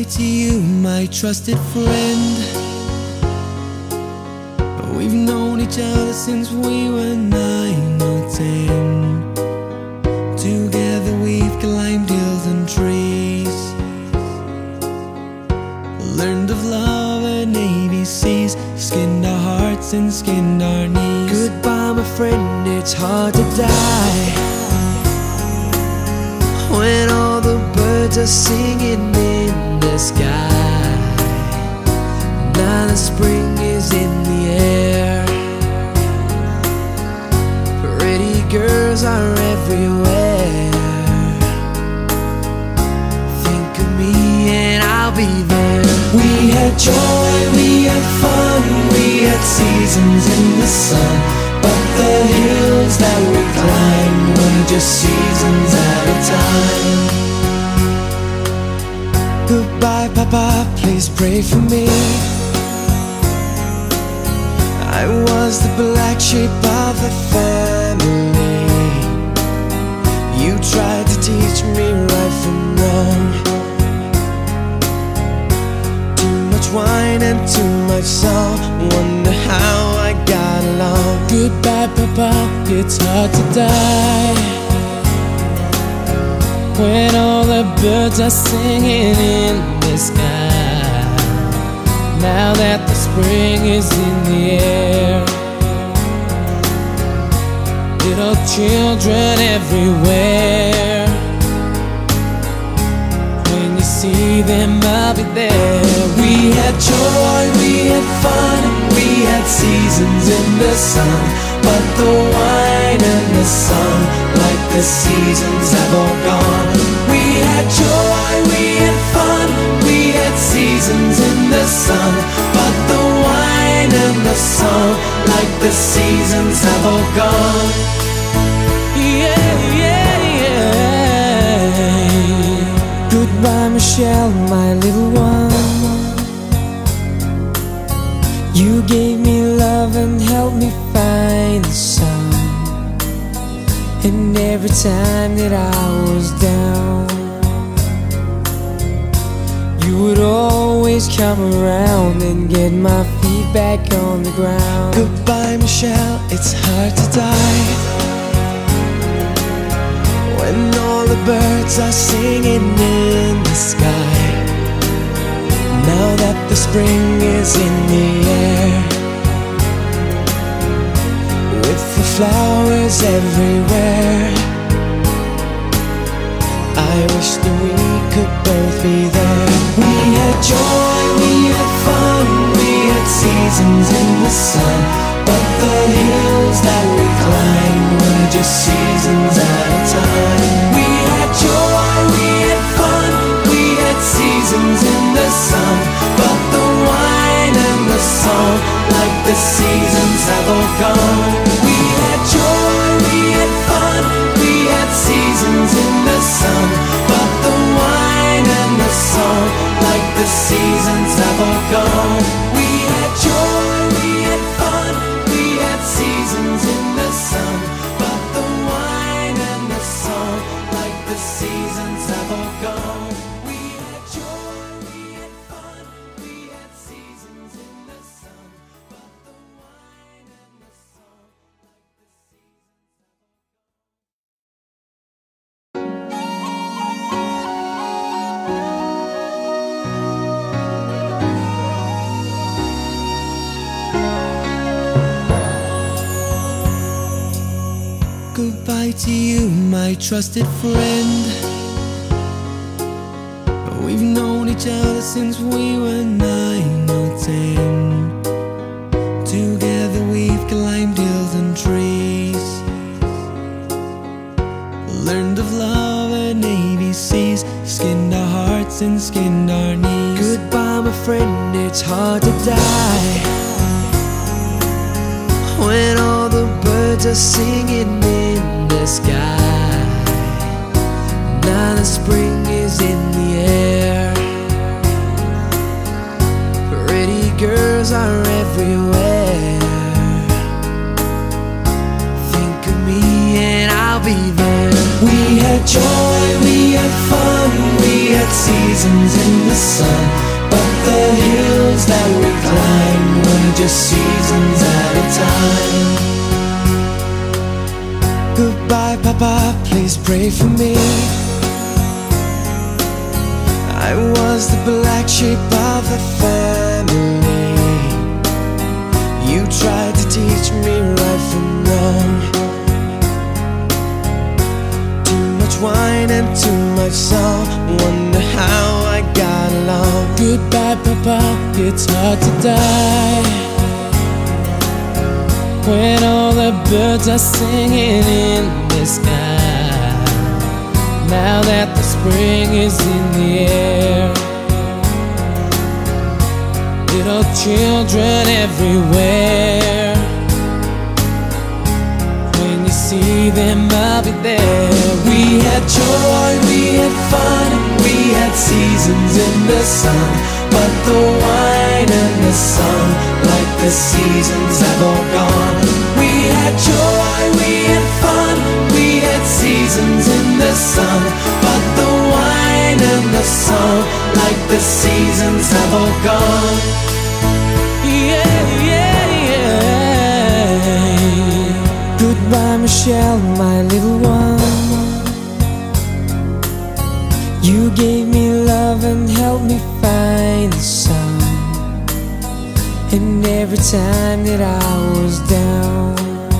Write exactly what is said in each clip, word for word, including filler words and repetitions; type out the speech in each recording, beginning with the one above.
to you, my trusted friend. We've known each other since we were nine or ten. Together we've climbed hills and trees, learned of love and A B Cs, skinned our hearts and skinned our knees. Goodbye, my friend, it's hard to die when all the birds are singing in the sky. Now the spring is in the air, pretty girls are everywhere. Think of me and I'll be there. We had joy, we had fun, we had seasons in the sun, but the hills that we climbed were just seasons at a time. Goodbye, Papa, please pray for me. I was the black sheep of the family. You tried to teach me right from wrong. Too much wine and too much song, wonder how I got along. Goodbye, Papa, it's hard to die when all the birds are singing in the sky. Now that the spring is in the air, little children everywhere. When you see them, I'll be there. We had joy, we had fun, we had seasons in the sun, but the wine and the sun, like the seasons, have all gone. We had joy, we had fun, we had seasons in the sun, but the wine and the song, like the seasons, have all gone. Yeah, yeah, yeah. Goodbye, Michelle, my little one. You gave me love and helped me find the sun, and every time that I was down, you would always come around and get my feet back on the ground. Goodbye, Michelle, it's hard to die when all the birds are singing in the sky. Now that the spring is in the air, with the flowers everywhere, I wish that we could both be there. We had joy, we had fun, we had seasons in the sun, but the hills that we climbed were just seasons at a time. We had joy, we had fun, we had seasons in the sun, but the wine and the song, like the seasons, have all gone. We had joy, we had fun, we had seasons in the sun, but the wine and the song, like the seasons, have all gone. We had joy, we had fun, we had seasons in the sun, but the wine and the song, like the seasons, have all gone. We had joy, we had fun, we had seasons in the sun, but the wine and the song, like the seasons. Goodbye to you, my trusted friend. We've known each other since we were nine or ten. Together we've climbed hills and trees, learned of love and A B Cs, skinned our hearts and skinned our knees. Goodbye, my friend, it's hard to die when all the birds are singing in the sky. Now the spring is in the air, pretty girls are everywhere. Think of me and I'll be there. We had joy, we had fun, we had had seasons in the sun, but the hills that we climbed were just seasons at a time. Goodbye, Papa, please pray for me. I was the black sheep of the family. You tried to teach me right from wrong. Too much wine and too much song, wonder how I got along. Goodbye, Papa, it's hard to die when all the birds are singing in the sky. Now that the spring is in the air, little children everywhere. When you see them, I'll be there. We had joy, we had fun, and we had seasons in the sun, but the wine and the sun, like the seasons, have all gone. We had joy, we had fun, we had seasons in the sun, but the wine and the song, like the seasons, have all gone. Yeah, yeah, yeah. Goodbye, Michelle, my little one. You gave me love and helped me find the sun. And every time that I was down,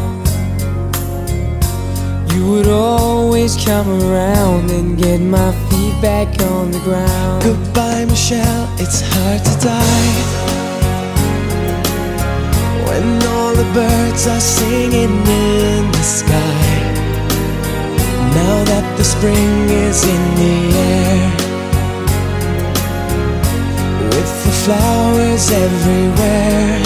you would always come around and get my feet back on the ground. Goodbye, Michelle, it's hard to die when all the birds are singing in the sky. Now that the spring is in the air, with the flowers everywhere,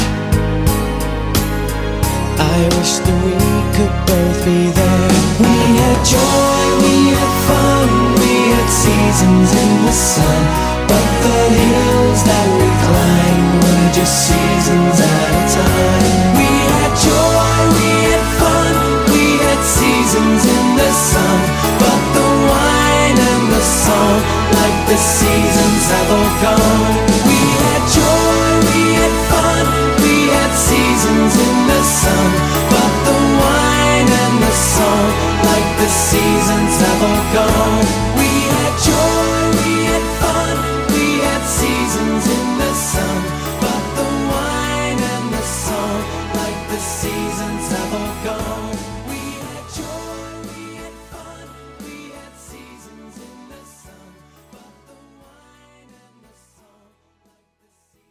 I wish that we could both be there. We had joy, we had fun, we had seasons in the sun, but the hills that we climbed were just seasons at a time. We had joy, we had fun, we had seasons in the sun, but the wine and the song, like the seasons, have all gone. We had joy, we had fun, we had seasons in the sun, but the wine and the song, like the seasons, have all gone. We had joy, we had fun, we had seasons in the sun, but the wine and the song, like the seasons, have all gone. We had joy, we had fun, we had seasons in the sun, but the wine and the song, like the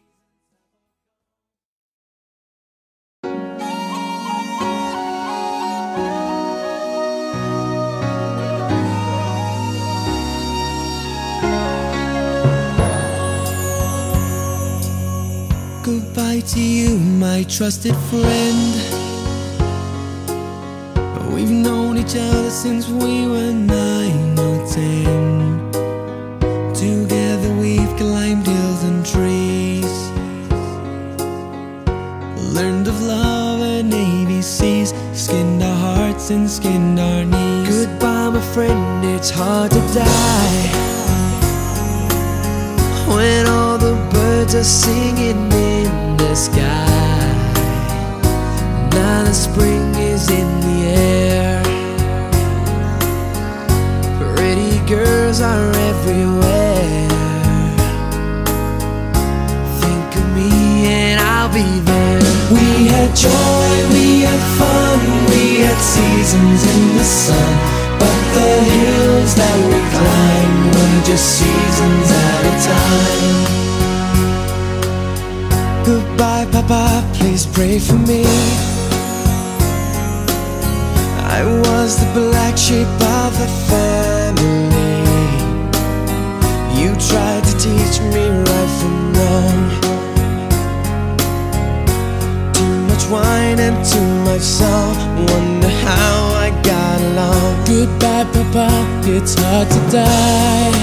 seasons. Goodbye to you, my trusted friend. We've known each other since we were nine or ten. Together we've climbed hills and trees, learned of love and A B Cs, skinned our hearts and skinned our knees. Goodbye, my friend, it's hard to die when all the birds are singing in the sky. Now the spring is in the air, pretty girls are everywhere. Think of me and I'll be there. We had joy, we had fun, we had seasons in the sun, but the hills that we climbed were just seasons at a time. Goodbye, Papa, please pray for me. I was the black sheep of the family. You tried to teach me right from wrong. Too much wine and too much song, wonder how I got along. Goodbye, Papa, it's hard to die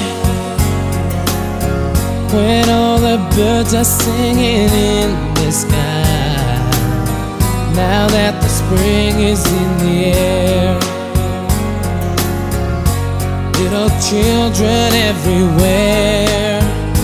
when all the birds are singing in the sky. Now that the spring is in the air, little children everywhere.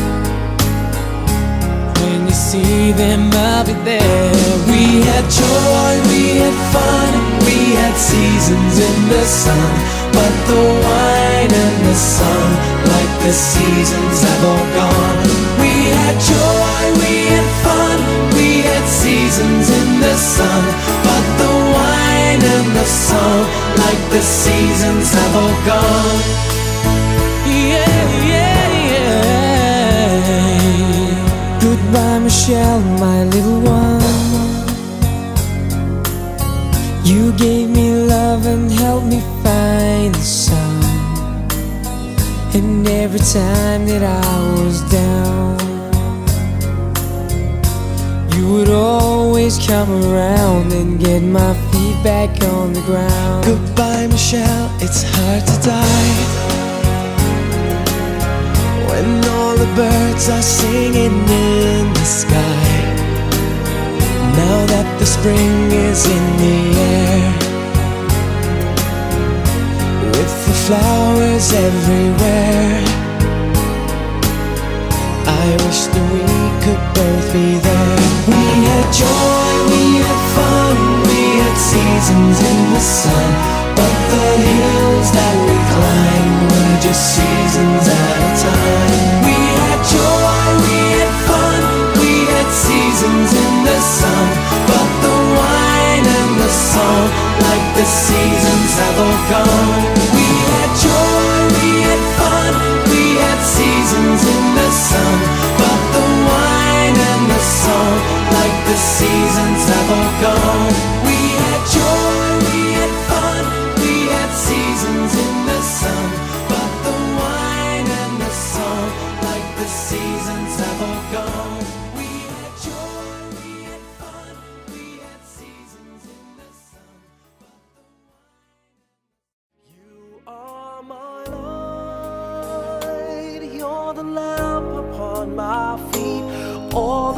When you see them, I'll be there. We had joy, we had fun, we had seasons in the sun. But the wine and the sun, like the seasons, have all gone. We had joy, we had fun, we had seasons in the sun. But the wine and the sun, like the seasons, have all gone. Yeah, yeah, yeah. Goodbye, Michelle, my little one. You gave me love and helped me find the sun. And every time that I was down, you would always come around and get my feet back on the ground. Goodbye, Michelle, it's hard to die when all the birds are singing in the sky. Now that the spring is in the air, with the flowers everywhere, I wish that we could both be there. We had joy, we had fun, we had seasons in the sun. But the hills that we climbed were just seasons at a time. We had joy, we had fun, we had seasons in the sun. But the wine and the song, like the seasons, have all gone. We had joy, we had fun, we had seasons in the sun. But the wine and the song, like the seasons, have all gone. We had joy, we had fun, we had seasons in the sun. But the wine and the song, like the seasons, have all gone. We had joy, we had fun, we had seasons in the sun. You are my light, you're the lamp upon my feet. All